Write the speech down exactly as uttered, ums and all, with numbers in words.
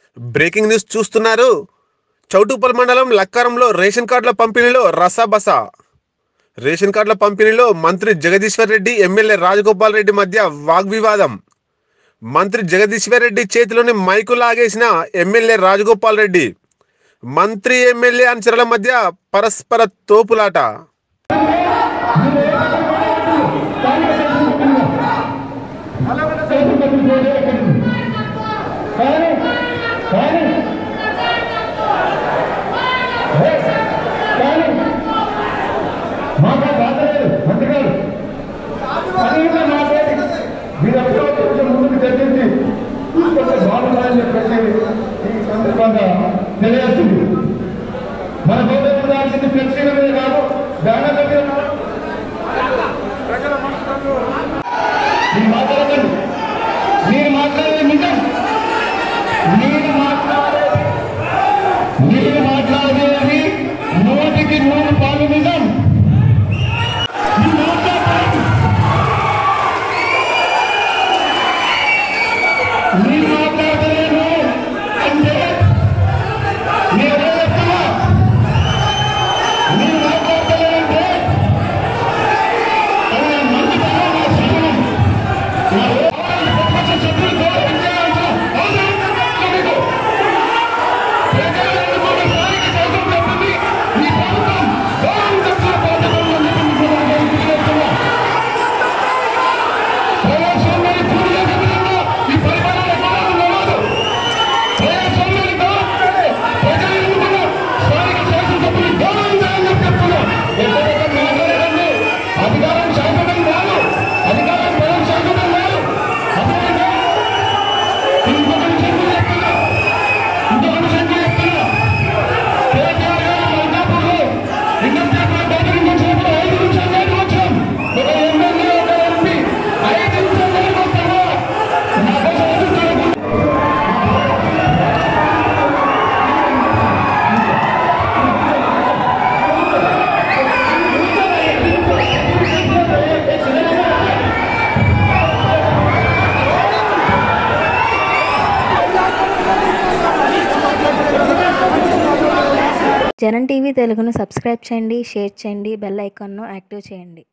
Breaking news చూస్తున్నారు. చౌటుప్పల్ మండలం లక్కారంలో ration కార్డుల పంపిణీలో రసాబస. రేషన్ కార్డుల పంపిణీలో మంత్రి జగదీశ్వర్ రెడ్డి, ఎమ్మెల్యే రాజగోపాల్ రెడ్డి మధ్య వాగ్వివాదం. మంత్రి జగదీశ్వర్ రెడ్డి చేతిలోని మైకు లాగేసిన ఎమ్మెల్యే రాజగోపాల్ రెడ్డి. మంత్రి ఎమ్మెల్యే అనుచరుల మధ్య పరస్పర తోపులాట. ముందుకు చర్చించి బాగుండాలని చెప్పేసి ఈ సందర్భంగా తెలియజేస్తుంది. మన గౌరవం ఉండాల్సింది ఫ్లెక్సీల మీద కాదు, బ్యానర్ల మీద మాట్లాడకండి. మీరు మాట్లాడేది నిజం, మీరు మాట్లాడే మీరు మాట్లాడేది నూటికి నూరు పాలు నిజం. మీరు మాట్లాడలేదు అంటే మీరు చెప్తున్నా, మీరు మాట్లాడలేదంటే మంచి నా శ్రమం సభ్యులు గౌరవించాల్సిన అవసరం మీకు. ప్రజలను కూడా స్థానిక శాసనం చెప్పింది ఈ ప్రభుత్వం గౌరవించాల్సిన బాధ్యతలు చెప్తున్నా. ప్రజాస్వామ్యాన్ని పూర్తి చేసే విధంగా ఈ పరిపాలన అధికారం శాసనం కాదు, అధికారం ప్రజల శాసనం కాదు. ఇంకొకటి సంఖ్య చెప్తున్నా ఇంకొకటి సంఖ్య చెప్తున్నా కేటీఆర్ గారు మల్కాపూర్లో ఇండస్ట్రీ బయటకు వచ్చినప్పుడు ఐదు నిమిషాలు బయటకు వచ్చాం. ఒక ఎమ్మెల్యే ఒక ఎంపీ ఐదు నిమిషాలు బయటకు వస్తారా? నా కోసం జనం టీవీ తెలుగును సబ్స్క్రైబ్ చేయండి, షేర్ చేయండి, బెల్ ఐకాన్ను యాక్టివ్ చేయండి.